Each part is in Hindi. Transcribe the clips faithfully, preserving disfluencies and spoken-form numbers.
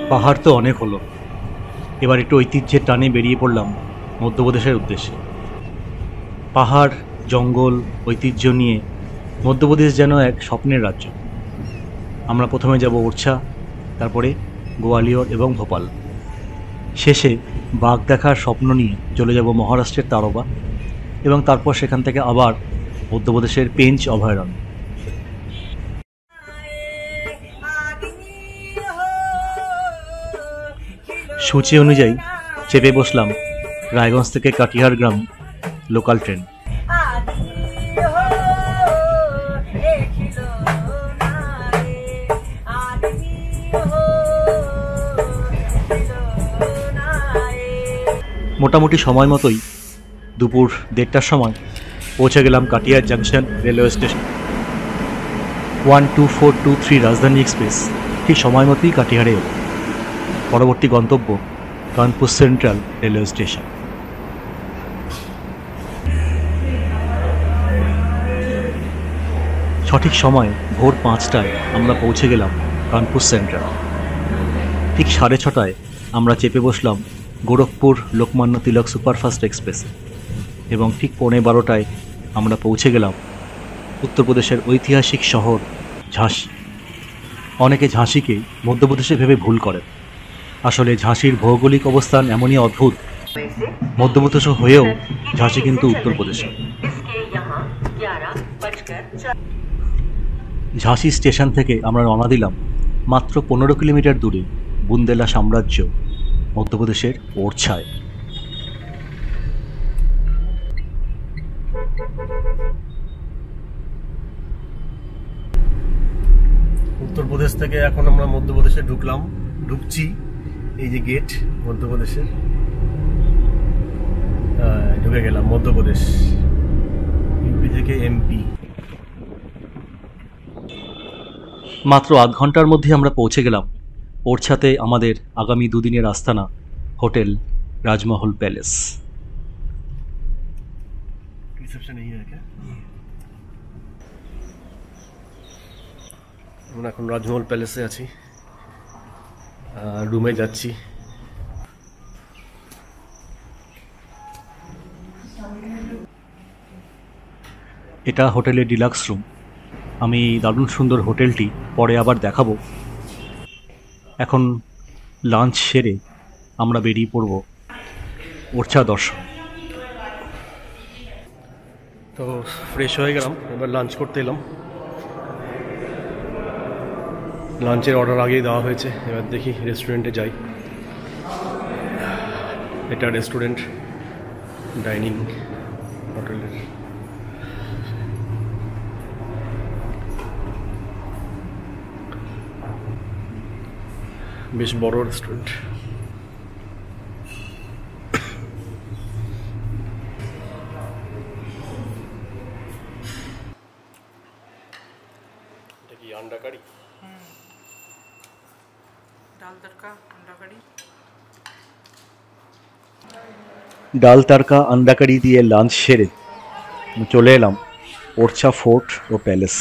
পাহাড় তো অনেক হলো, এবার একটু ঐতিহ্যের টানে বেরিয়ে পড়লাম মধ্যপ্রদেশের উদ্দেশ্যে। পাহাড়, জঙ্গল, ঐতিহ্য নিয়ে মধ্যপ্রদেশ যেন এক স্বপ্নের রাজ্য। আমরা প্রথমে যাব ওরছা, তারপরে গোয়ালিয়র এবং ভোপাল, শেষে বাঘ দেখার স্বপ্ন নিয়ে চলে যাব মহারাষ্ট্রের তারোবা, এবং তারপর সেখান থেকে আবার মধ্যপ্রদেশের পেঞ্চ অভয়ারণ্য। সূচি অনুযায়ী চেপে বসলাম রায়গঞ্জ থেকে কাটিহার গ্রাম লোকাল ট্রেন। মোটামুটি সময় মতোই দুপুর দেড়টার সময় পৌঁছে গেলাম Katihar junction railway station. One two four two three Rajdhani express ঠিক সময় মতোই কাটিহারে এলো। পরবর্তী গন্তব্য কানপুর সেন্ট্রাল রেলওয়ে স্টেশন। সঠিক সময় ভোর পাঁচটায় আমরা পৌঁছে গেলাম কানপুর সেন্ট্রাল। ঠিক সাড়ে ছটায় আমরা চেপে বসলাম গোরখপুর লোকমান্য তিলক সুপারফাস্ট এক্সপ্রেসে, এবং ঠিক পৌনে বারোটায় আমরা পৌঁছে গেলাম উত্তরপ্রদেশের ঐতিহাসিক শহর ঝাঁসি। অনেকে ঝাঁসিকে মধ্যপ্রদেশে ভেবে ভুল করেন। আসলে ঝাঁসির ভৌগোলিক অবস্থান এমনই অদ্ভুত, মধ্যপ্রদেশ হয়েও ঝাঁসি কিন্তু উত্তরপ্রদেশে। ঝাঁসি স্টেশন থেকে আমরা রওনা দিলাম মাত্র পনেরো কিলোমিটার দূরে বুন্দেলা সাম্রাজ্য মধ্যপ্রদেশের ওরছায়। উত্তরপ্রদেশ থেকে এখন আমরা মধ্যপ্রদেশে ঢুকলাম, ঢুকছি। এই যে গেট মধ্যপ্রদেশের, ঢুকে গেলাম মধ্যপ্রদেশ, ইউপি থেকে এমপি। মাত্র আধ ঘন্টার মধ্যে আমরা পৌঁছে গেলাম ওরছাতে আমাদের আগামী দুদিনের আস্তানা হোটেল রাজমহল প্যালেস। আমরা এখন রাজমহল প্যালেসে আছি, রুমে যাচ্ছি। এটা হোটেলের ডিলাক্স রুম। আমি দারুণ সুন্দর হোটেলটি পরে আবার দেখাবো। এখন লাঞ্চ সেরে আমরা বেরিয়ে পড়ব ওরছা দর্শন। তো ফ্রেশ হয়ে গেলাম, এবার লাঞ্চ করতে এলাম। লাঞ্চের অর্ডার আগেই দেওয়া হয়েছে, এবার দেখি রেস্টুরেন্টে যাই। এটা রেস্টুরেন্ট, ডাইনিং হোটেলের। বেশ বড় রেস্টুরেন্ট। এটা কি अंडा कड़ी? ডাল তড়কা अंडा कड़ी। ডাল তড়কা अंडा कड़ी দিয়ে লাঞ্চ সেরে চলে এলাম ওরছা ফোর্ট ও palace.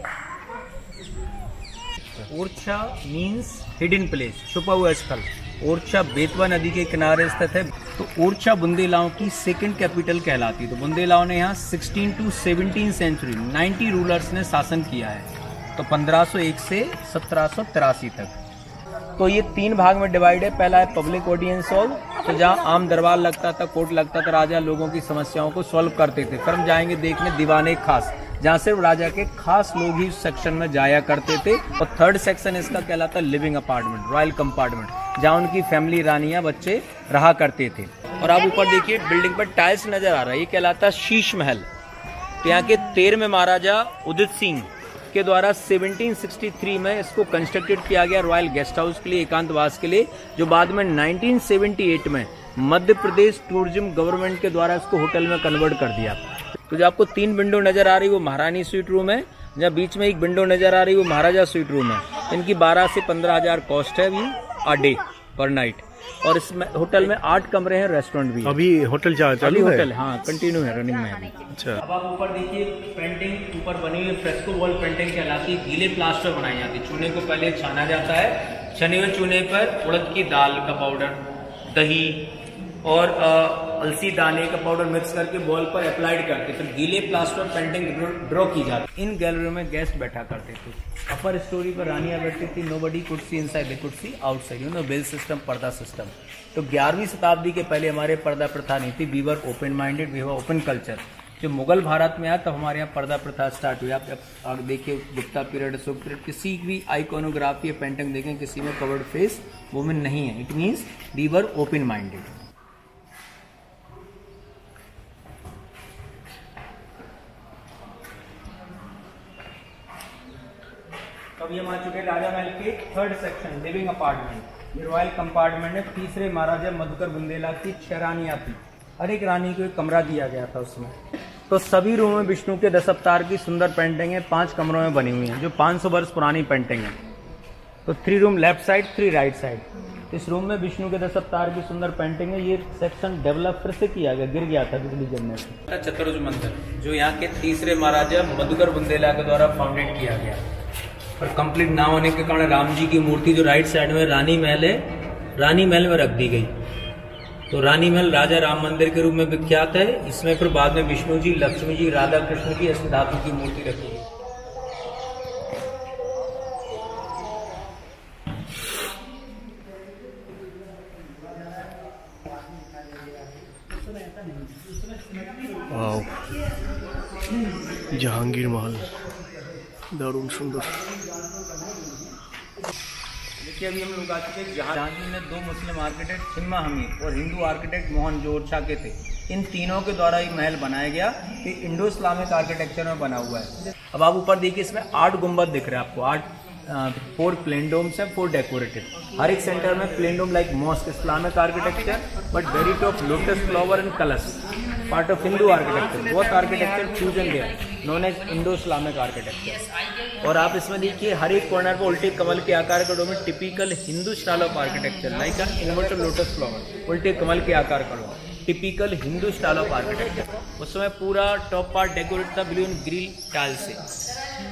Orchha means hidden place, छुपा हुआ स्थल। ओरछा बेतवा नदी के किनारे स्थित है। तो ओरछा बुंदेलाओं की सेकंड कैपिटल कहलाती है। तो बुंदेलाओं ने यहाँ सोलह टू सत्रह सेंचुरी नब्बे रूलर्स ने शासन किया है, तो पंद्रह सौ एक से सत्रह सौ तिरासी तक। तो ये तीन भाग में डिवाइड है। पहला है पब्लिक ऑडियंस हॉल, तो जहाँ आम दरबार लगता था, कोर्ट लगता था, राजा लोगों की समस्याओं को सॉल्व करते थे। फिर हम जाएंगे देखने दीवाने खास, जहाँ सिर्फ राजा के खास लोग ही इस सेक्शन में जाया करते थे। और थर्ड सेक्शन इसका कहलाता लिविंग अपार्टमेंट, रॉयल कंपार्टमेंट, जहाँ उनकी फैमिली, रानियां, बच्चे रहा करते थे। और आप ऊपर देखिए बिल्डिंग पर टाइल्स नजर आ रहा है, ये कहलाता शीश महल। तो यहाँ के तेरहवें महाराजा उदित सिंह के द्वारा सत्रह सौ तिरसठ में इसको कंस्ट्रक्टेड किया गया रॉयल गेस्ट हाउस के लिए, एकांतवास के लिए, जो बाद में उन्नीस सौ अठहत्तर में मध्य प्रदेश टूरिज्म गवर्नमेंट के द्वारा इसको होटल में कन्वर्ट कर दिया। तो जो आपको तीन विंडो नजर आ रही है वो महारानी स्वीट रूम है, जहाँ बीच में एक विंडो नजर आ रही है वो महाराजा स्वीट रूम है। इनकी बारह से पंद्रह हजार कॉस्ट है अभी आ डे पर नाइट। और इस होटल में आठ कमरे हैं, रेस्टोरेंट भी। अभी होटल चालू है? होटल हाँ कंटिन्यू है, रनिंग में अभी। अच्छा। अब आप ऊपर देखिए पेंटिंग ऊपर बनी हुई फ्रेस्को वॉल पेंटिंग कहलाती है। गीले प्लास्टर बनाई जाती है, छूने को पहले छाना जाता है, छने हुए चूने पर उड़द की दाल का पाउडर, दही और अलसी दाने का पाउडर मिक्स करके बॉल पर अप्लाइड करते, फिर गीले प्लास्टर पेंटिंग ड्रॉ की जाती। इन गैलरी में गेस्ट बैठा करते थे। अपर स्टोरी पर रानियां बैठती थी। Nobody could see inside, they could see outside, you know veil system, purdah system. तो ग्यारहवीं शताब्दी के पहले हमारे पर्दा प्रथा नहीं थी। We were open minded, we were open culture. जब मुगल भारत में आया तब हमारे यहाँ पर्दा प्रथा स्टार्ट हुई। आप आप देखिए गुप्ता पीरियड, अशोक पीरियड, किसी भी आइकोनोग्राफी या पेंटिंग देखें किसी में कवर्ड फेस वुमेन नहीं है। It means we were open minded. अभी हम आ चुके हैं राजा महल के थर्ड सेक्शन, लिविंग अपार्टमेंट। ये रॉयल कंपार्टमेंट है। तीसरे महाराजा मधुकर बुंदेला की छह रानियां थी। हर एक रानी को एक कमरा दिया गया था उसमें। तो सभी रूम में विष्णु के दस अवतार की सुंदर पेंटिंग है, पांच कमरों में बनी हुई है, जो पाँच सौ वर्ष पुरानी पेंटिंग है। तो three room left side, three right side. इस रूम में विष्णु के दस अवतार की सुंदर पेंटिंग है। ये सेक्शन डेवलप फिर से किया गया, गिर गया था बिजली गिरने से। चतुर्भुज मंदिर, जो यहाँ के तीसरे महाराजा मधुकर बुंदेला के द्वारा फाउंडेड किया गया और कंप्लीट ना होने के कारण राम जी की मूर्ति जो राइट साइड में रानी महल है, रानी महल में रख दी गई। तो रानी महल राजा राम मंदिर के रूप में विख्यात है। इसमें फिर बाद में विष्णु जी, लक्ष्मी जी, राधा कृष्ण की अष्ट धातु की मूर्ति रखी है। वाओ, जहांगीर महल दारुण सुंदर। देखिए अभी हम लोग आ चुके हैं जहांगीर ने दो मुस्लिम आर्किटेक्ट हिम्मा हमीद और हिंदू आर्किटेक्ट मोहन जो ओरछा के थे। इन तीनों के द्वारा ये महल बनाया गया। ये इंडो इस्लामिक आर्किटेक्चर में बना हुआ है। अब आप ऊपर देखिए, इसमें आठ गुंबद दिख रहे हैं आपको। आठ फोर प्लेन डोम्स है, फोर डेकोरेटेड। हर एक सेंटर में plain dome like mosque, Islamic architecture, but very top lotus flower and कलश, पार्ट ऑफ हिंदू आर्किटेक्चर। बहुत आर्किटेक्चर फ्यूजन है, known as Indo Islamic architecture. और आप इसमें देखिए हर एक कॉर्नर पर उल्टे कमल के आकार का डोम है, typical Hindu style of architecture, like a inverted lotus flower, उल्टे कमल के आकार का dome, typical Hindu style of architecture. उस समय पूरा टॉप पार्ट डेकोरेट था ब्लू एंड ग्रीन टाइल से।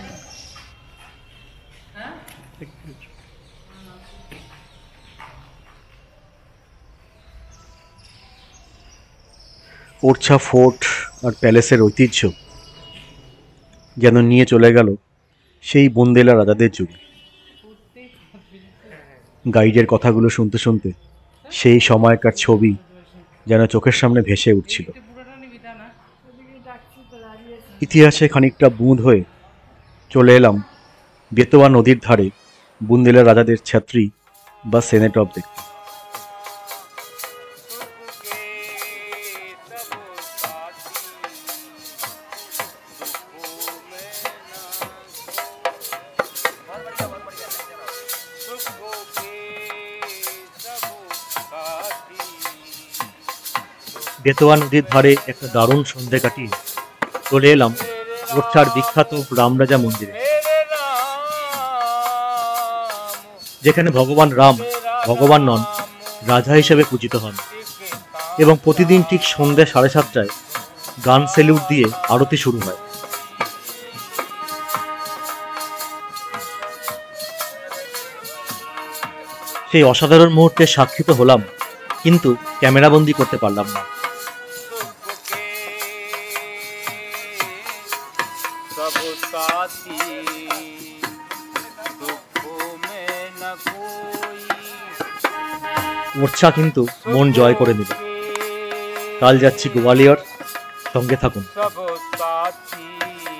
ওরছা ফোর্ট আর প্যালেসের ঐতিহ্য যেন নিয়ে চলে গেল সেই বুন্দেলা রাজাদের যুগে। গাইডের কথাগুলো শুনতে শুনতে সেই সময়কার ছবি যেন চোখের সামনে ভেসে উঠছিল। ইতিহাসে খানিকটা বুঁদ হয়ে চলে এলাম বেতোয়া নদীর ধারে বুন্দেলা রাজাদের ছাত্রী বা সেনেটপ দেখতে। বেতোয়া নদীর ধারে একটা দারুণ সন্ধে কাটিয়ে চলে এলাম ওরছার বিখ্যাত রামরাজা মন্দিরে, যেখানে ভগবান রাম ভগবান নন, রাজা হিসেবে পূজিত হন। এবং প্রতিদিন ঠিক সন্ধ্যে সাড়ে সাতটায় গান সেলুট দিয়ে আরতি শুরু হয়। সেই অসাধারণ মুহূর্তে সাক্ষী তো হলাম, কিন্তু ক্যামেরাবন্দি করতে পারলাম না। ওরছা কিন্তু মন জয় করে নিল। কাল যাচ্ছি গোয়ালিয়র, সঙ্গে থাকুন।